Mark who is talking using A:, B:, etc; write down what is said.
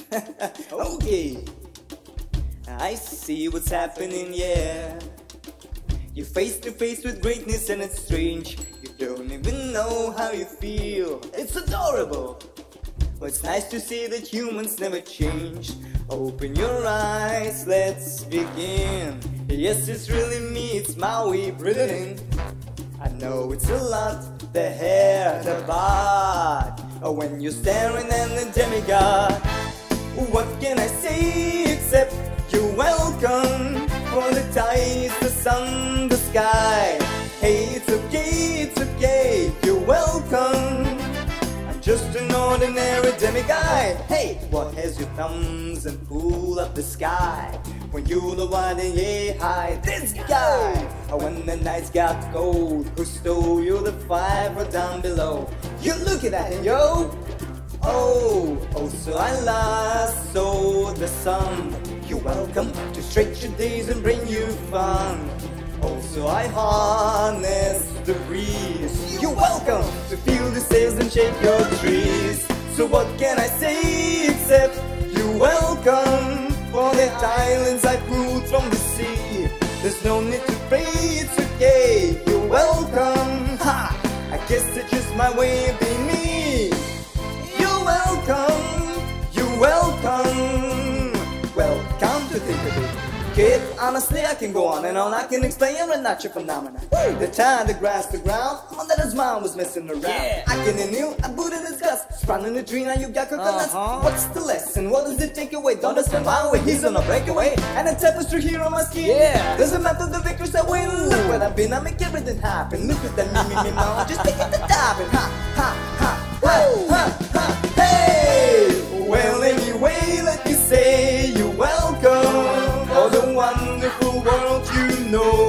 A: Okay, I see what's happening, yeah. You're face to face with greatness and it's strange. You don't even know how you feel. It's adorable. Well, it's nice to see that humans never change. Open your eyes, let's begin. Yes, it's really me, it's Maui, breathe it in. I know it's a lot, the hair, the bod. When you're staring at the demigod, what can I say except you're welcome? For the tides, the sun, the sky. Hey, it's okay, you're welcome. I'm just an ordinary demigod. Hey, what has your thumbs and pull up the sky? When you're the one in yeah, hi, this guy. When the nights got cold, who stole you the fire down below? You're looking at him, yo. Oh, so I lost, so the sun. You're welcome to stretch your days and bring you fun. So I harness the breeze. You're welcome to feel the sails and shake your trees. So what can I say except you're welcome? For the islands I pulled from the sea. There's no need to pray, it's okay. You're welcome. Ha! I guess it's just my way of being me. You're welcome. You're welcome. Well, come to think of it, kid, honestly I can go on and on. I can explain every natural phenomena. The time, the grass, the ground, that his mom was messing around. Yeah. I can inhale, I put in his guts. Sprung in the tree, now you got coconuts. What's the lesson? What does it take away? Don't understand my way, he's on a breakaway. And a tapestry here on my skin. Yeah. There's a map of the victories I win. Look where I've been, I make everything happen. Look at that me mom, just take it to diving. Ha, ha, ha, ha, ha, ha. Hey! Well anyway, let me say you're welcome. For the wonderful world you know.